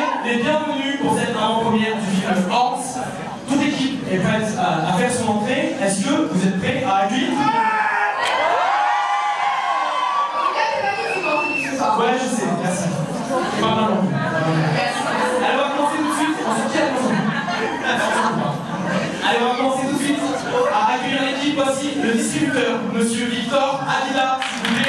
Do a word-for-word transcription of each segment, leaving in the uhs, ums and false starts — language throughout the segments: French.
les bienvenus pour cette avant-première du film Hans. Toute l'équipe est prête à, à faire son entrée. Est-ce que vous êtes prêts à accueillir? Ouais, je sais, merci. Pardon. Elle va commencer tout de suite. Allez, on va commencer tout de suite à accueillir l'équipe. Voici le distributeur, Monsieur Victor Adila, s'il vous plaît.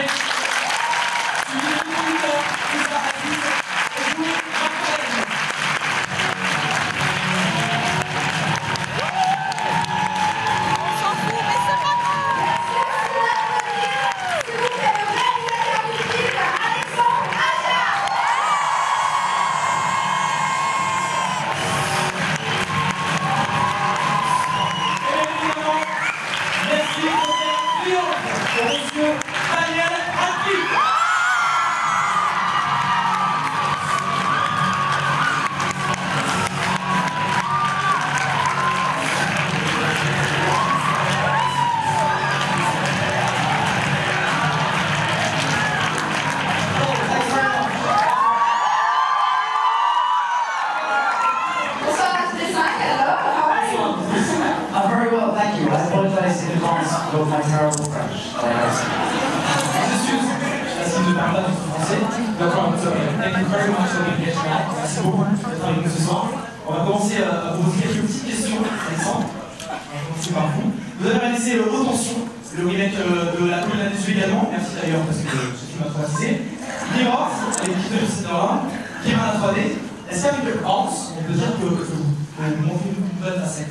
Merci beaucoup d'être avec nous ce soir. On va commencer à vous poser quelques petites questions, Alexandre. On va commencer par vous. Vous avez réalisé euh, Haute Tension, le remake euh, de La Colonne des Yeux également. Merci d'ailleurs parce que ce film m'a traumatisé. Mirror, l'équipe de Cinéma, qui est à la trois D. Est-ce qu'avec Hans, on peut dire que, que vous, vous montrez une bonne facette?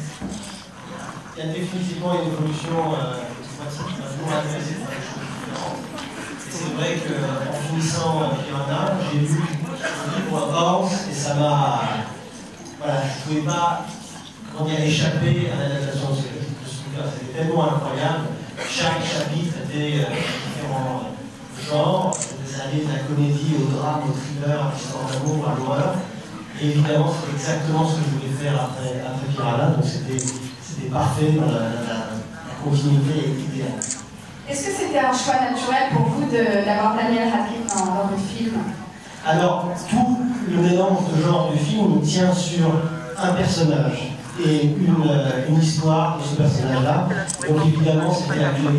Il y a définitivement une évolution euh, qui m'a toujours intéressé pour des choses différentes. Et c'est vrai qu'en finissant euh, Piranha, j'ai lu le livre Hans et ça m'a. Voilà, je ne pouvais pas comment dire, échapper à l'adaptation de ce livre. C'était tellement incroyable. Chaque chapitre était euh, différent genres. Ça allait de la comédie au drame, au thriller, à l'histoire d'amour, à l'horreur. Et évidemment, c'était exactement ce que je voulais faire après, après Piranha. Donc c'était. C'était parfait, la, la, la continuité idéale. Est-ce que c'était un choix naturel pour vous d'avoir Daniel Radcliffe dans, dans votre film? Alors, tout le mélange de genre du film tient sur un personnage et une, une histoire de ce personnage-là. Donc évidemment, c'était la clé.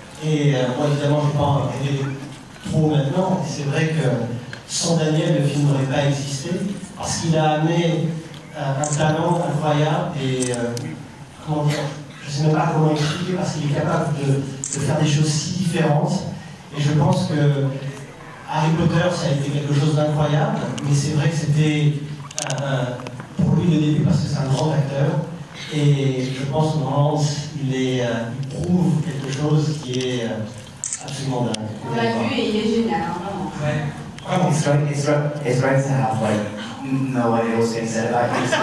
Et euh, moi, évidemment, je ne vais pas en parler trop maintenant. C'est vrai que sans Daniel, le film n'aurait pas existé, parce qu'il a amené euh, un talent incroyable et... Euh, comment dire, je ne sais même pas comment expliquer parce qu'il est capable de, de faire des choses si différentes. Et je pense que Harry Potter, ça a été quelque chose d'incroyable, mais c'est vrai que c'était euh, pour lui le début parce que c'est un grand acteur. Et je pense que Hans, il, est, euh, il prouve quelque chose qui est euh, absolument dingue. On l'a vu et il est génial, hein, vraiment. Ouais. Vraiment. It's great, it's great, it's great to have like no idea what's being said about you.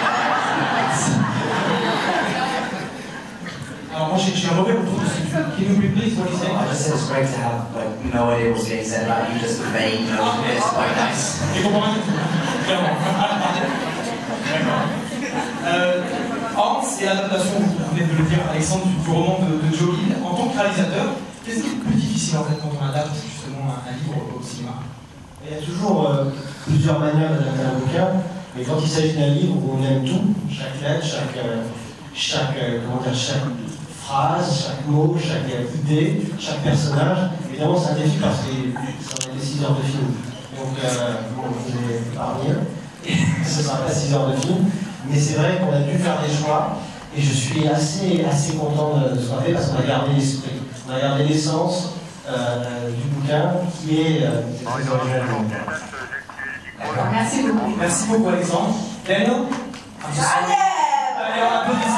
Alors moi j'ai un mauvais retour dessus. Can you repeat what he said? I just said it's great to have like no idea what's being said about you, just the vague notion. It's quite nice. J'ai compris rien du tout. Clairement. D'accord. Euh, Hans, c'est l'adaptation, vous venez de le dire Alexandre, du, du roman de, de Joe Hill. En tant que réalisateur, qu'est-ce qui est le plus difficile en fait quand on adapte justement un, un livre au, au cinéma? Il y a toujours euh, plusieurs manières d'adapter un bouquin, mais quand il s'agit d'un livre où on aime tout, chaque lettre, chaque, euh, chaque, euh, comment dire, chaque phrase, chaque mot, chaque idée, chaque personnage, évidemment c'est un défi parce que ça en est six heures de film. Donc euh, bon, je vais épargner, ce ne sera pas six heures de film, mais c'est vrai qu'on a dû faire des choix et je suis assez, assez content de, de ce qu'on a fait parce qu'on a gardé l'esprit, on a gardé l'essence euh, du bouquin qui est euh, très original. Merci beaucoup. Merci beaucoup Alexandre. Daniel? Daniel! Allez, on applaudit.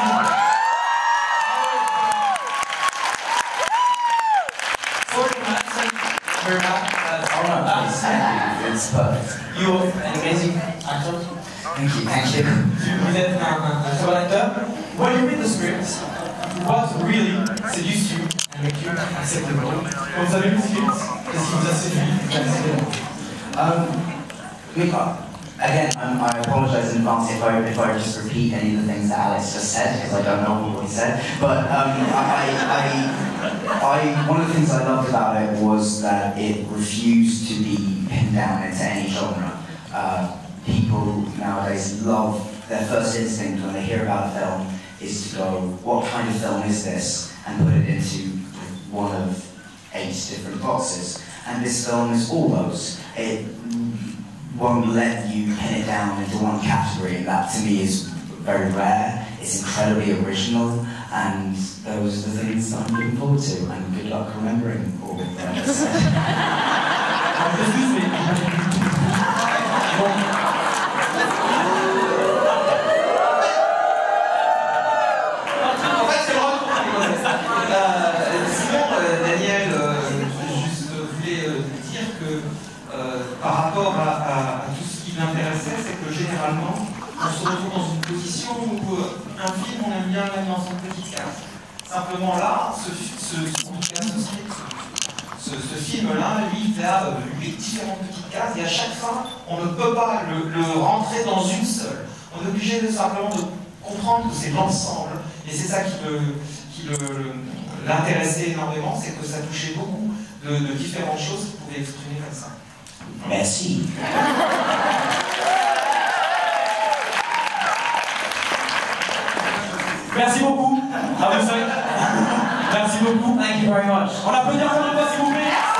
It's perfect. You're an amazing actor. Thank you, thank you. Vous êtes un, un, un très bon acteur. When you read the script, what really seduced you and make you accept the role? Quand vous avez lu le script, qu'est-ce qui vous a séduit? Um, because, again, um, I apologise in advance if I, if I just repeat any of the things that Alex just said, because I don't know what he said. But um, I, I, I, one of the things I loved about it was that it refused to be pinned down into any genre. Uh, people nowadays love, their first instinct when they hear about a film is to go, what kind of film is this? And put it into one of eight different boxes. And this film is all those. It won't let you pin it down into one category, and that to me is very rare. It's incredibly original, and those are the things I'm looking forward to, and good luck remembering all of them. Daniel, je juste voulais dire que euh, par rapport à, à, à tout ce qui m'intéressait, c'est que généralement, on se retrouve dans une position où euh, un film, on aime bien le mettre dans une petite case. Simplement là, ce, ce, en tout cas, ce, script, ce, ce film-là, lui, il a huit différentes petites cases, et à chaque fois, on ne peut pas le, le rentrer dans une seule. On est obligé de simplement de comprendre que c'est l'ensemble, et c'est ça qui le... Qui le, le l'intéressait énormément, c'est que ça touchait beaucoup de, de différentes choses qu'il pouvait exprimer comme ça. Merci. Merci beaucoup. À vous cinq. Merci beaucoup. Thank you very much. On applaudit encore une fois, s'il vous plaît.